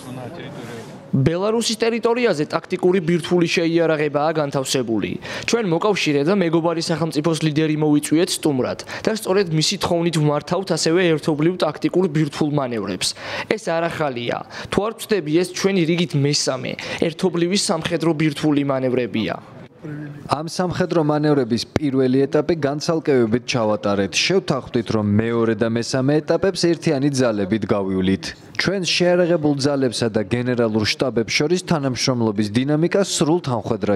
ბელარუსის ტერიტორიაზე ტაქტიკური ბირთვული შეიარაღებაა განთავსებული. ჩვენ მოკავშირე და მეგობარი სახელმწიფოს ლიდერი მოვიწვიეთ სტუმრად და სწორედ მისი თხოვნით ვმართავთ ასევე ერთობლივ ტაქტიკურ ბირთვულ მანევრებს. ეს არ ახალია. თუ არ ვწდები, ეს ჩვენი რიგით მესამე ერთობლივი სამხედრო ბირთვული მანევრებია. Ამ სამხედრო მანევრების პირველი ეტაპი განცალკევებით ჩავატარეთ. შევთანხმდით, რომ მეორე და მესამე ეტაპებს ერთიანი ძალებით გავივლით. ჩვენ შეიარაღებულ ძალებსა და გენერალურ შტაბებს შორის თანამშრომლობის დინამიკა სრულ თანხმდელია.